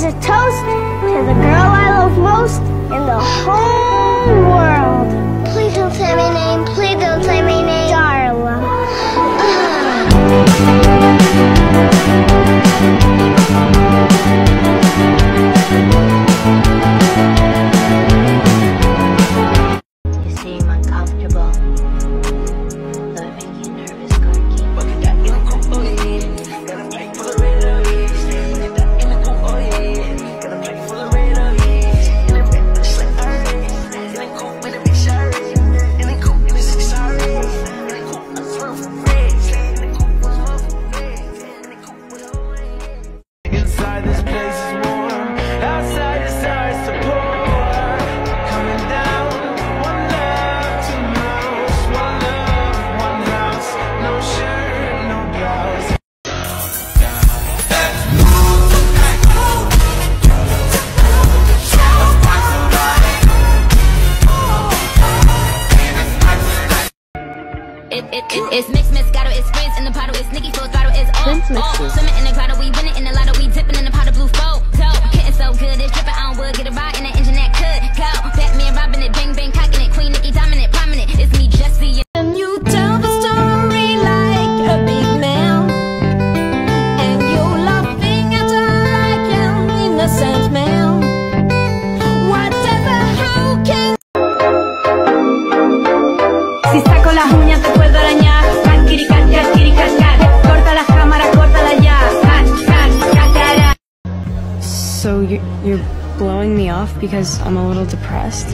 a toast to the girl I love most in the whole world. Please don't say my name. Please don't say my name. Darla. You seem uncomfortable. Does it make you nervous, Corky? Inside this place is warm, outside the stars to pour. Coming down, one love, two mouths, one love, one house. No shirt, no blouse. It's mixed, Moscato, it's Prince in the bottle, it's Nicki, full throttle, it's all. Swimming in the grotto, we winning in the lotto, we dipping in the pot of blue photo. Getting so good, it's dripping on wood, get a ride in the engine that could go. Batman robbing it, bang bang cocking it, Queen Nicki dominant, prominent. It's me, Jesse. And you tell the story like a big man, and you laughing at her like an innocent man. Whatever, how can si saco las uñas te puedo arañar. Corta las cámaras, córtala ya. So you're blowing me off because I'm a little depressed?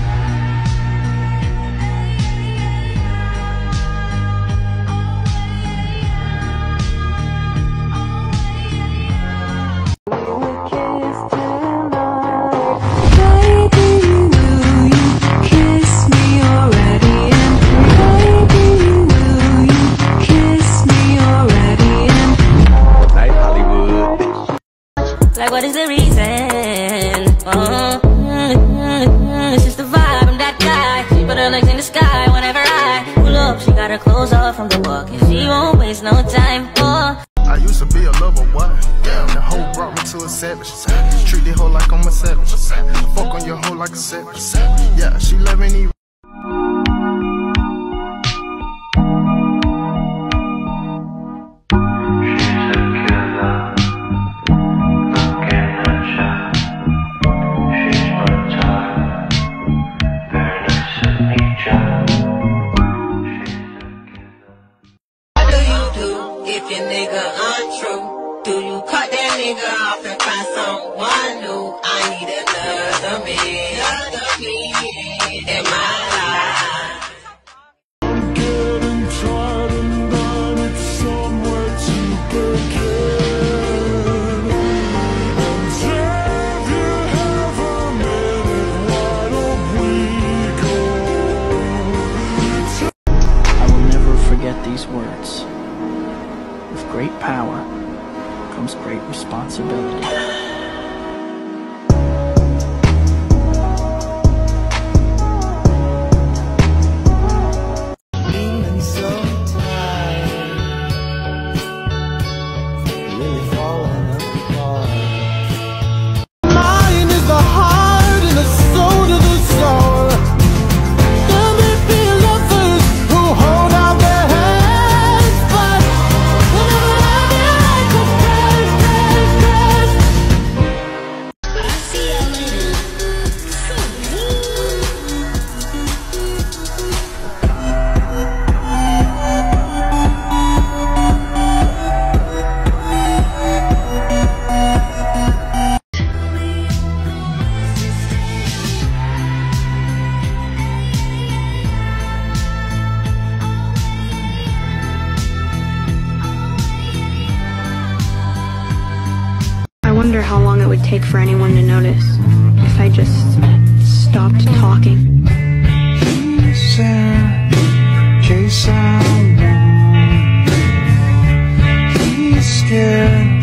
Like, what is the reason? It's just the vibe, I'm that guy. She put her legs in the sky whenever I pull up. She got her clothes off from the walk, and she won't waste no time. I used to be a lover, what? Yeah, the hoe brought me to a savage. Treat the hoe like I'm a savage. Fuck on your hoe like a savage. Yeah, she let me eat. If your nigga untrue, do you cut that nigga off and find someone new? I need another man in my life. I'm getting tired and I need somewhere to begin. And if you have a minute, why don't we go? I will never forget these words. With great power comes great responsibility. Feeling so tired, really falling apart. Mine is the heart and the soul to the soul. There may be lovers who hold out their hands, but whenever I like a I see you later. I wonder how long it would take for anyone to notice if I just stopped talking. Just in case I won't be scared.